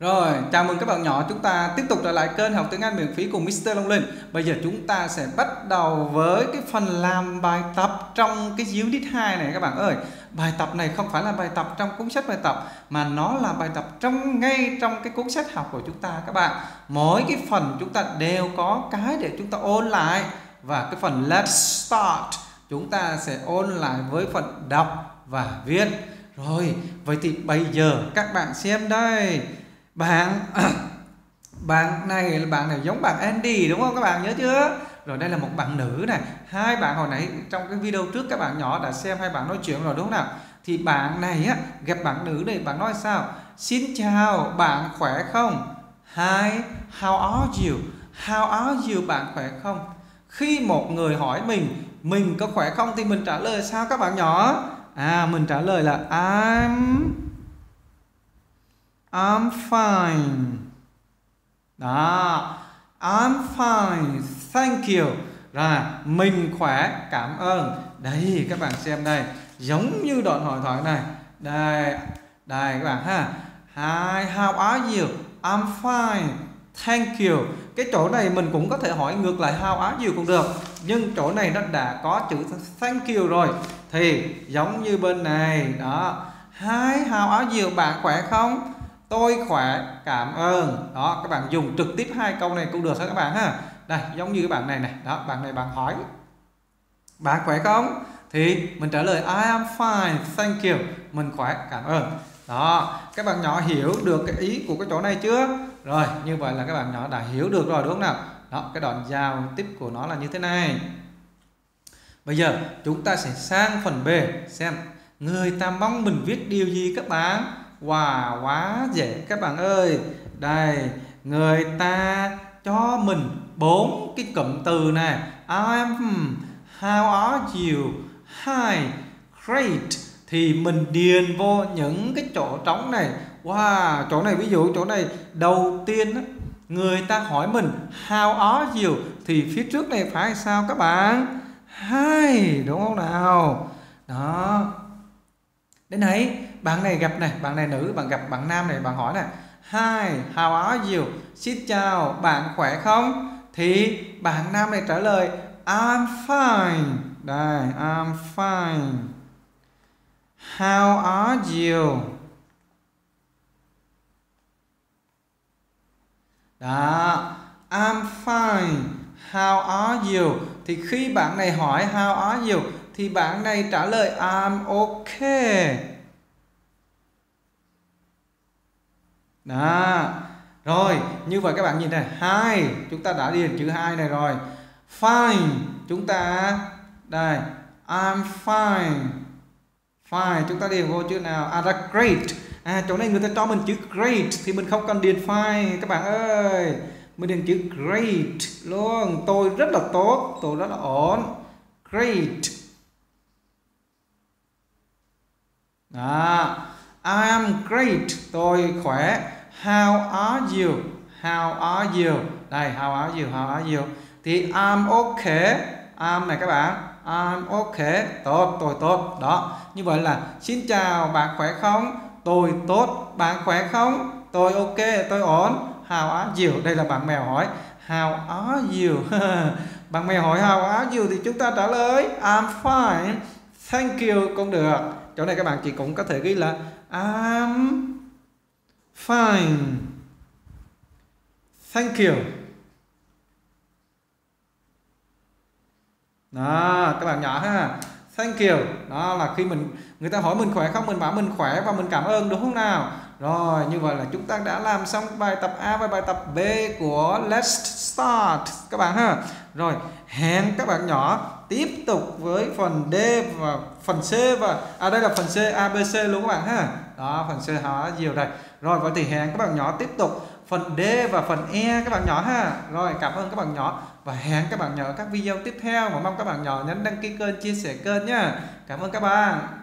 Rồi, chào mừng các bạn nhỏ, chúng ta tiếp tục trở lại kênh học tiếng Anh miễn phí cùng Mr. Long Linh. Bây giờ chúng ta sẽ bắt đầu với cái phần làm bài tập trong cái Unit 2 này các bạn ơi. Bài tập này không phải là bài tập trong cuốn sách bài tập mà nó là bài tập ngay trong cái cuốn sách học của chúng ta các bạn. Mỗi cái phần chúng ta đều có cái để chúng ta ôn lại. Và cái phần Let's Start chúng ta sẽ ôn lại với phần đọc và viết. Rồi, vậy thì bây giờ các bạn xem đây. Bạn này giống bạn Andy đúng không các bạn, nhớ chưa? Rồi đây là một bạn nữ này. Hai bạn hồi nãy trong cái video trước các bạn nhỏ đã xem hai bạn nói chuyện rồi đúng không nào? Thì bạn này á gặp bạn nữ này, bạn nói sao? Xin chào, bạn khỏe không? Hi, how are you? How are you, bạn khỏe không? Khi một người hỏi mình có khỏe không thì mình trả lời sao các bạn nhỏ? Mình trả lời là I'm fine. Đó, I'm fine, thank you. Rồi, mình khỏe, cảm ơn. Đây các bạn xem đây, giống như đoạn hội thoại này. Đây các bạn ha. Hi, how are you? I'm fine, thank you. Cái chỗ này mình cũng có thể hỏi ngược lại how are you cũng được. Nhưng chỗ này nó đã có chữ thank you rồi. Thì giống như bên này. Đó, hi, how are you? Bạn khỏe không? Tôi khỏe, cảm ơn. Đó, các bạn dùng trực tiếp hai câu này cũng được thôi các bạn ha. Đây, giống như cái bạn này này. Đó, bạn này bạn hỏi bạn khỏe không? Thì mình trả lời I am fine, thank you. Mình khỏe, cảm ơn. Đó, các bạn nhỏ hiểu được cái ý của cái chỗ này chưa? Rồi, như vậy là các bạn nhỏ đã hiểu được rồi đúng không nào? Đó, cái đoạn giao tiếp của nó là như thế này. Bây giờ chúng ta sẽ sang phần B xem người ta mong mình viết điều gì các bạn. Wow, quá dễ các bạn ơi. Đây, người ta cho mình 4 cái cụm từ này. I'm, how are you, hi, great. Thì mình điền vô những cái chỗ trống này. Wow, chỗ này ví dụ chỗ này đầu tiên á, người ta hỏi mình how are you thì phía trước này phải sao các bạn? Hi, đúng không nào? Đó. Đến này, bạn này gặp này, bạn này nữ, bạn gặp bạn nam này, bạn hỏi này hi, how are you? Xin chào, bạn khỏe không? Thì bạn nam này trả lời I'm fine. Đây, I'm fine. How are you? Đó, I'm fine. How are you? Thì khi bạn này hỏi how are you thì bạn này trả lời I'm okay. Đó. Rồi, như vậy các bạn nhìn này, hi chúng ta đã điền chữ hai này rồi. Fine chúng ta đây, I'm fine. Fine chúng ta điền vô chữ nào? Là great. Chỗ này người ta cho mình chữ great thì mình không cần điền fine các bạn ơi. Mình điền chữ great luôn. Tôi rất là tốt, tôi rất là ổn. Great. Đó. I am great. Tôi khỏe. How are you? How are you? Đây, how are you? How are you? Thì I'm okay. I'm này các bạn. I'm okay. Tốt, tôi tốt. Đó. Như vậy là xin chào, bạn khỏe không? Tôi tốt. Bạn khỏe không? Tôi ok, tôi ổn. How are you? Đây là bạn mèo hỏi how are you? Bạn mèo hỏi how are you thì chúng ta trả lời I'm fine, thank you cũng được. Chỗ này các bạn chỉ cũng có thể ghi là I'm fine, thank you. Đó, các bạn nhỏ ha. Thank you. Đó là khi người ta hỏi mình khỏe không, mình bảo mình khỏe và mình cảm ơn đúng không nào? Rồi, như vậy là chúng ta đã làm xong bài tập A và bài tập B của Let's Start các bạn ha. Rồi, hẹn các bạn nhỏ tiếp tục với phần D và phần C và đây là phần C, A, B, C luôn các bạn ha. Đó, phần C hóa nhiều đây. Rồi, vậy thì hẹn các bạn nhỏ tiếp tục phần D và phần E các bạn nhỏ ha. Rồi, cảm ơn các bạn nhỏ và hẹn các bạn nhỏ ở các video tiếp theo, và mong các bạn nhỏ nhấn đăng ký kênh, chia sẻ kênh nhá. Cảm ơn các bạn.